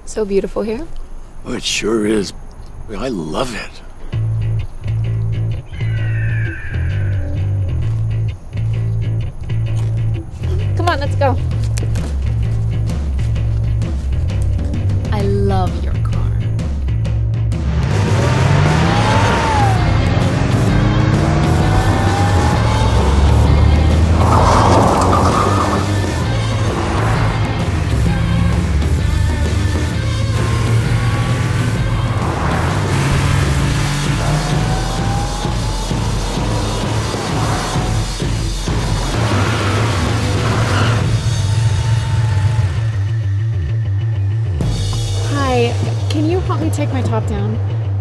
So beautiful here. Oh, it sure is. I love it. Come on, let's go. I love your car. Hi, can you help me take my top down?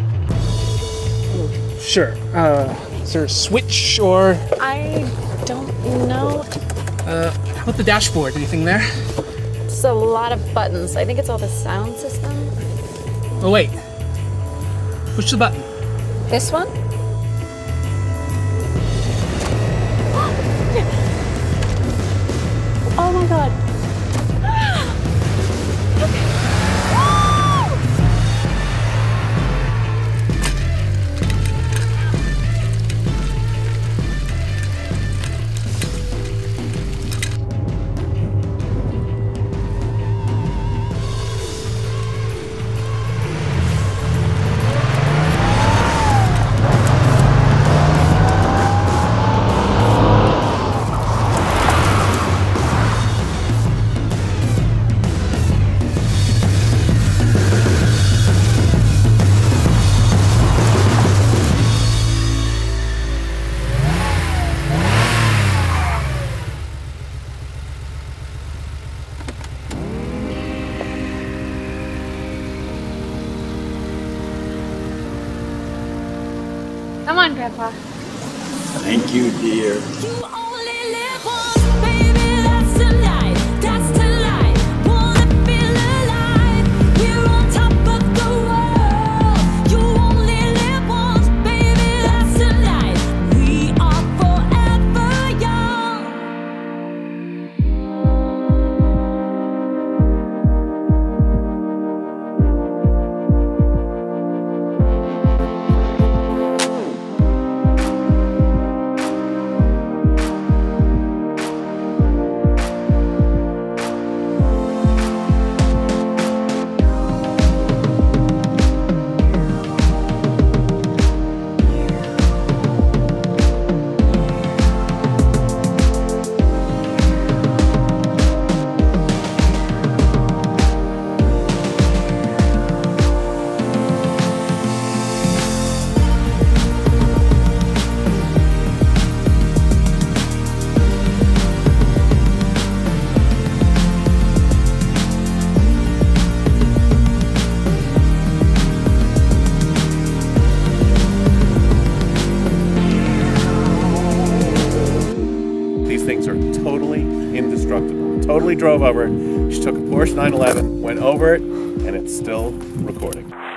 Sure. Is there a switch or... I don't know. How about the dashboard? Anything there? It's a lot of buttons. I think it's all the sound system. Oh, wait. Push the button. This one? Oh my god. Come on, Grandpa. Thank you, dear. You only live once, baby, that's the life, that's the life. Wanna feel alive, here on top of the world. You only live once, baby, that's the life. We are forever young. These things are totally indestructible. Totally drove over. She took a Porsche 911, went over it, and it's still recording.